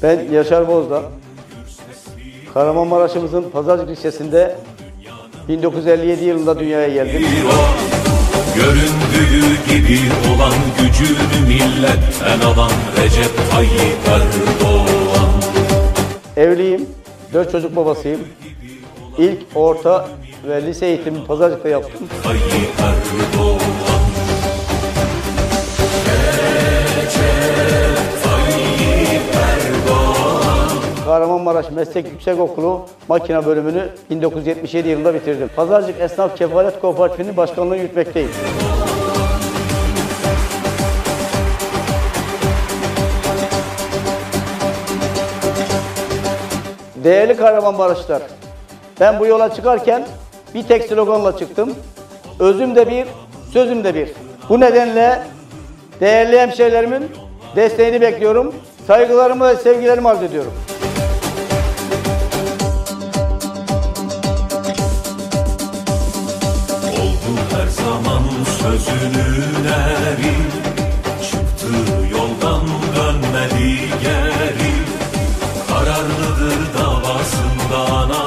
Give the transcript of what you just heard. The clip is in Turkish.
Ben Yaşar Bozdağ. Kahramanmaraş'ımızın Pazarcık ilçesinde 1957 yılında dünyaya geldim. Göründüğü gibi olan gücünü milletten alan Recep Tayyip Erdoğan. Evliyim, 4 çocuk babasıyım. İlk, orta ve lise eğitimimi Pazarcık'ta yaptım. Tayyip Erdoğan. Kahramanmaraş Meslek Yüksekokulu Makine Bölümünü 1977 yılında bitirdim. Pazarcık Esnaf Kefalet Kooperatifi'nin başkanlığını yürütmekteyim. Değerli Kahramanmaraşlılar, ben bu yola çıkarken bir tek sloganla çıktım. Özüm de bir, sözüm de bir. Bu nedenle değerli hemşehrilerimin desteğini bekliyorum. Saygılarımı ve sevgilerimi arz ediyorum. Oldu her zaman sözünün eri, çıktığı yoldan dönmedi geri. Kararlıdır davasında ana